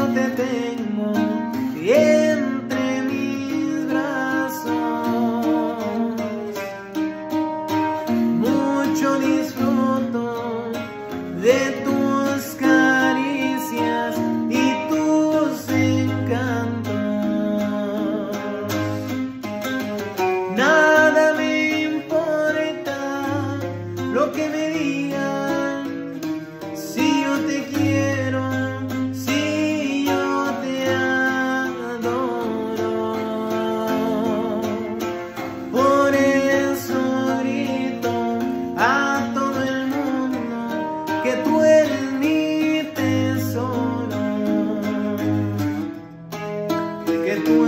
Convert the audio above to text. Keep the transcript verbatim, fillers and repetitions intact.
te tengo entre mis brazos. Mucho disfruto de tus caricias y tus encantos. Nada me importa lo que me digan, si yo te quiero, si yo te adoro. Por eso grito a todo el mundo que tú eres mi tesoro, que tú